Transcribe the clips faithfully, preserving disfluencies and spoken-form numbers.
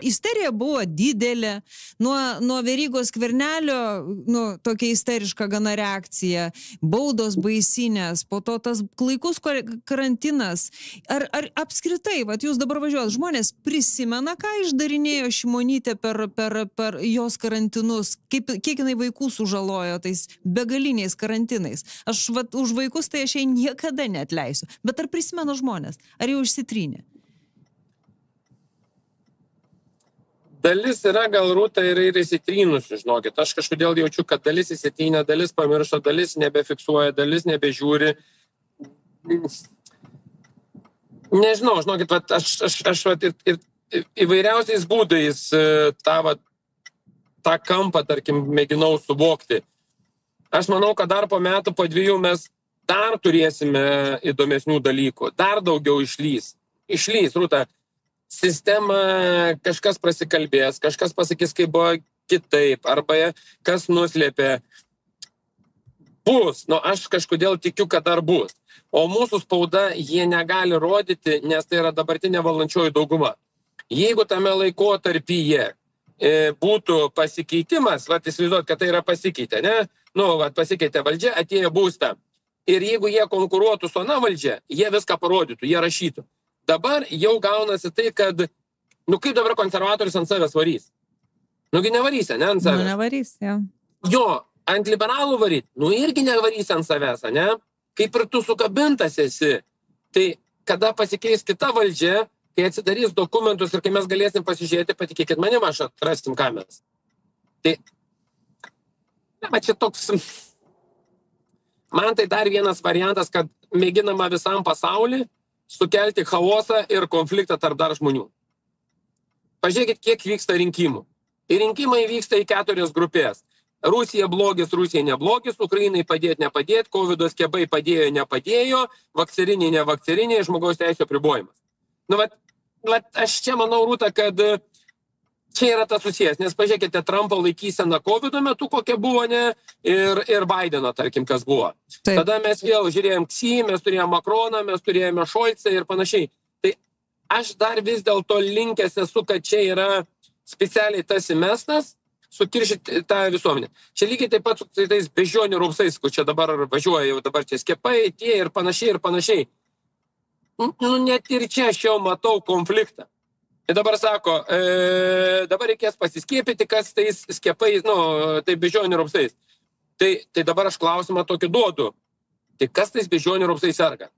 isterija buvo didelė, nuo, nuo Verygos Skvernelio, nu, tokia isteriška gana reakcija, baudos baisinės, po to tas klaikus karantinas. Ar, ar apskritai, vat jūs dabar važiuojat, žmonės prisimena, ką išdarinėjo Šimonytė per, per, per jos karantinus, kaip, kiek jinai vaikų sužalojo tais begaliniais karantinais. Aš vat, už vaikus tai aš jai niekada neatleisiu. Bet ar prisimena žmonės? Ar jau išsitrynė? Dalis yra gal Rūta ir, ir įsitrynusių, žinokit. Aš kažkodėl jaučiu, kad dalis įsitrynė, dalis pamiršo, dalis nebefiksuoja, dalis nebežiūri. Nežinau, žinokit, vat, aš, aš, aš vat, ir, ir įvairiausiais būdais tą, vat, tą kampą, tarkim, mėginau suvokti. Aš manau, kad dar po metų, po dviejų mes dar turėsime įdomesnių dalykų, dar daugiau išlys. Išlys, Rūta. Sistema kažkas prasikalbės, kažkas pasakys, kaip buvo kitaip, arba kas nuslėpė. Bus, nu aš kažkodėl tikiu, kad dar bus. O mūsų spauda jie negali rodyti, nes tai yra dabartinė valdančioji dauguma. Jeigu tame laikotarpyje e, būtų pasikeitimas, vat įsivaizduot, kad tai yra pasikeitę, ne? Nu, vat pasikeitė valdžia, atėjo būstą. Ir jeigu jie konkuruotų su ana valdžia, jie viską parodytų, jie rašytų. Dabar jau gaunasi tai, kad, nu kaip dabar konservatorius ant savęs varys? Nugi nevarys, ne, ant savęs? Nu, nevarys, jo. Jo, ant liberalų varyt, nu irgi nevarys ant savęs, ne? Kaip ir tu sukabintas esi. Tai kada pasikeis kita valdžia, kai atsidarys dokumentus ir kai mes galėsim pasižiūrėti, patikėkit manim, aš atrasim ką mes. Tai, ne, va čia toks, man tai dar vienas variantas, kad mėginama visam pasaulį sukelti chaosą ir konfliktą tarp dar žmonių. Pažiūrėkit, kiek vyksta rinkimų. Ir rinkimai vyksta į keturias grupės. Rusija blogis, Rusija neblogis, Ukrainai padėt, nepadėt, kovido skiepai padėjo, nepadėjo, vakceriniai, nevakceriniai, žmogaus teisų apribojimas. Nu, vat, vat, aš čia manau, Rūta, kad čia yra tas susijęs, nes pažiūrėkite, Trumpo laikysena kovido metu, kokia buvo, ne, ir, ir Bideno, tarkim, kas buvo. Taip. Tada mes vėl žiūrėjom Ksy, mes turėjome Makroną, mes turėjome Šolcą ir panašiai. Tai aš dar vis dėlto linkęs esu, kad čia yra specialiai tas įmestas, sukiršyti tą visuomenę. Čia lygiai taip pat su tais beždžionių raupsais, kur čia dabar važiuoja, jau dabar čia skiepai, tie ir panašiai, ir panašiai. Nu, net ir čia aš jau matau konfliktą. Ir dabar sako, e, dabar reikės pasiskiepyti, kas tais skiepais, nu, tai beždžionių raupsais. Tai, tai dabar aš klausimą tokį duodu. Tai kas tais beždžionių raupsais serga?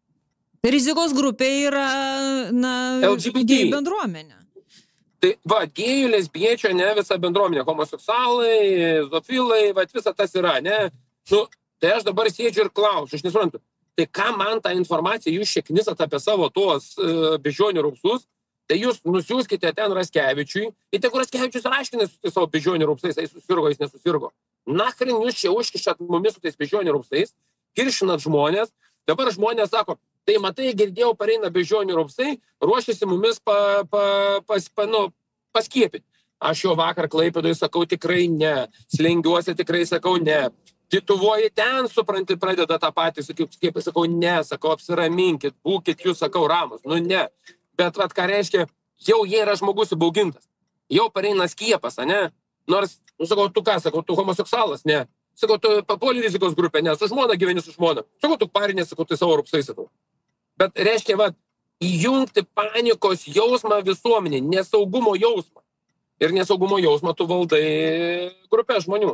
Rizikos grupė yra, na, L G B T bendruomenė. Tai, va, gėjų, lesbiečių, ne, visa bendruomenė, homoseksualai, zofilai, va, visa tas yra, ne. Nu, tai aš dabar sėdžiu ir klausiu, aš nesuprantu. Tai ką man tą informaciją jūs čia knisat apie savo tuos uh, beždžionių raupsus? Tai jūs nusiųskite ten Raskevičiui, ir tegu Raskevičius aiškinasi su savo beždžionių raupsais, jis susirgo, jis nesusirgo. Nachrin jūs čia užkišat mumis su tais beždžionių raupsais, kiršinat žmonės, dabar žmonės sako, tai matai, girdėjau, pareina beždžionių raupsai, ruošiasi mumis pa, pa, pas, pa, nu, paskiepyti. Aš jau vakar Klaipėdoje sakau tikrai ne, Slengiuose tikrai sakau ne, Tituvoje ten, supranti, pradeda tą patį, skiepai sakau ne, sakau apsiraminkit, būkit jūs, sakau, ramus, nu ne. Bet vat, ką reiškia, jau jie yra žmogus įbaugintas. Jau pareina skiepas, ne? Nors, nu, sakau, tu ką, sakau, tu homoseksualas, ne? Sakau, tu papuoli rizikos grupę, ne? Su žmona gyveni su žmona. Sakau, tu parinė, sakau, tai savo rūpsai, sakau. Bet reiškia, vat, įjungti panikos jausmą visuomenį, nesaugumo jausmą. Ir nesaugumo jausmą tu valdai grupę žmonių.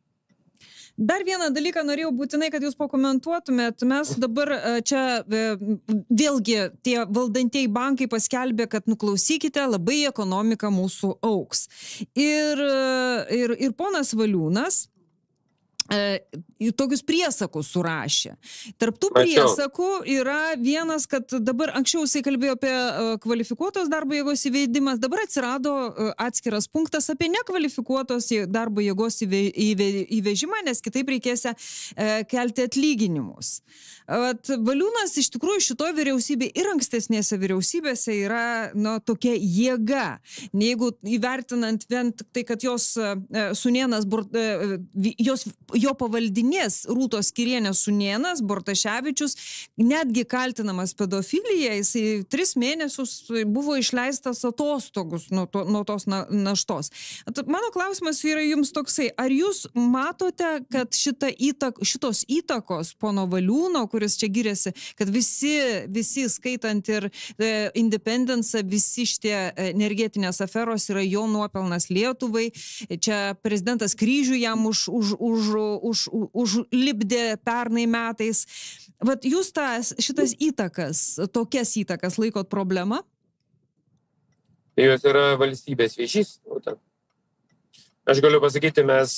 Dar vieną dalyką norėjau būtinai, kad jūs pakomentuotumėt. Mes dabar čia vėlgi tie valdantieji bankai paskelbė, kad nuklausykite, labai ekonomika mūsų augs. Ir, ir, ir ponas Valiūnas e, tokius priesakus surašė. Tarp tų priesakų yra vienas, kad dabar anksčiau jisai kalbėjo apie kvalifikuotos darbo jėgos įveidimas, dabar atsirado atskiras punktas apie nekvalifikuotos darbo jėgos įve, įve, įvežimą, nes kitaip reikės e, kelti atlyginimus. Vat, Valiūnas iš tikrųjų šitoje vyriausybėje ir ankstesnėse vyriausybėse yra nu, tokia jėga. Jeigu įvertinant vien tai, kad jos e, Sūnėnas, jos, jo pavaldinės Rūtos Skirienės sūnėnas, Bortaševičius, netgi kaltinamas pedofilija, jisai tris mėnesius buvo išleistas atostogus nuo, to, nuo tos na, naštos. Mano klausimas yra jums toksai, ar jūs matote, kad šita įtak, šitos įtakos pono Valiūno, kuris čia giriasi, kad visi, visi skaitant ir e, Independence, visi šitie energetinės aferos yra jo nuopelnas Lietuvai, čia prezidentas kryžių jam už, už, už, už, už libdė pernai metais. Vat jūs tas, šitas įtakas, tokias įtakas laikot problemą? Jos yra valstybės viešys. Aš galiu pasakyti, mes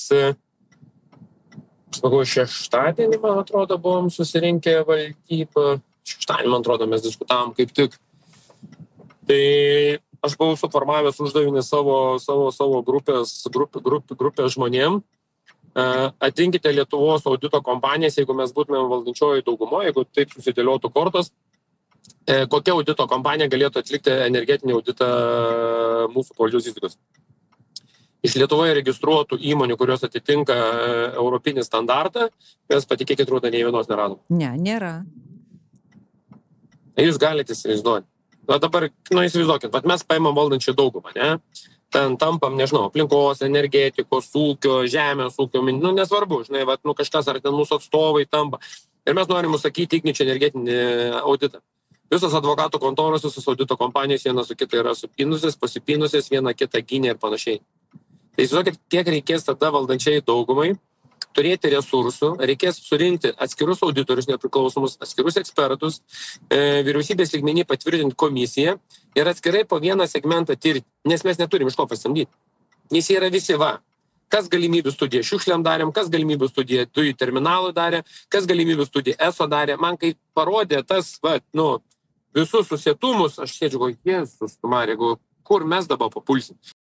sakau, šeštadienį, man atrodo, buvom susirinkę valdybą. Šeštadienį, man atrodo, mes diskutavom kaip tik. Tai aš buvau suformavęs uždavinį savo, savo, savo grupės, grupė, grupė, grupės žmonėm. Atinkite Lietuvos audito kompanijas, jeigu mes būtumėm valdančioji daugumo, jeigu taip susidėliotų kortos, kokia audito kompanija galėtų atlikti energetinį auditą mūsų valdžios įstaigos. Iš Lietuvoje registruotų įmonių, kurios atitinka europinį standartą, mes patikėkit, Rūta, nei vienos neradom. Ne, nėra. Jūs galite įsivaizduoti. Na dabar, nu įsivaizduokit, bet mes paimam valdančią daugumą, ne? Ten tampam, nežinau, aplinkos, energetikos, ūkio, žemės ūkio, nu nesvarbu, žinai, vat, nu kažkas ar ten mūsų atstovai tampa. Ir mes norim užsakyti Igničio energetinį auditą. Visos advokatų kontoros, visos audito kompanijos viena su kita yra supynusios, pasipynusios, viena kitą gynė ir panašiai. Tai įsivaizduokit, kiek reikės tada valdančiai daugumai turėti resursų, reikės surinkti atskirus auditorius nepriklausomus, atskirus ekspertus, e, vyriausybės lygmenį patvirtinti komisiją ir atskirai po vieną segmentą tirti, nes mes neturim iš ko pasamdyti. Nes jie yra visi va. Kas galimybių studiją šiukšliam darėm, kas galimybių studiją dujų terminalų darė, kas galimybių studiją ESO darė. Man kai parodė tas, va, nu, visus susietumus, aš sėdžiu, Jėzus, Marija, kur mes dabar papulsim.